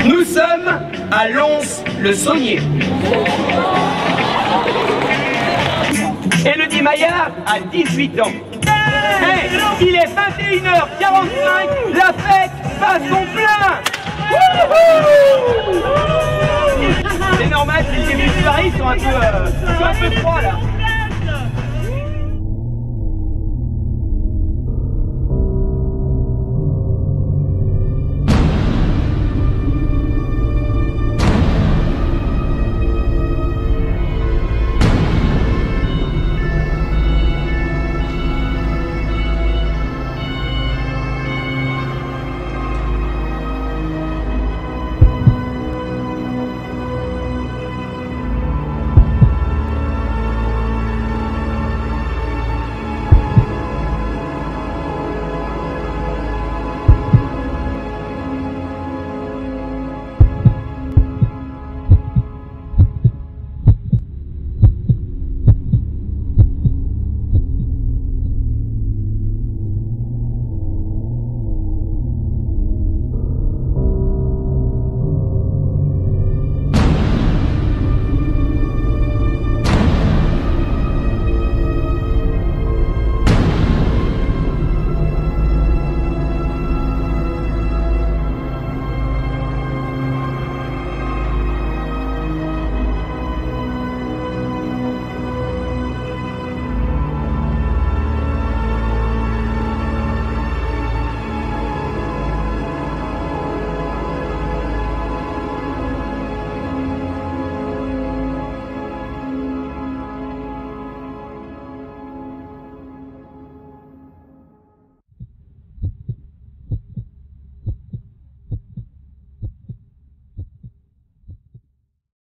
Nous sommes à Lons-le-Saunier. Élodie Maillard a 18 ans. Hey, il est 21h45, la fête bat son plein. C'est normal, c'est le début de Paris, ils sont un peu froids là.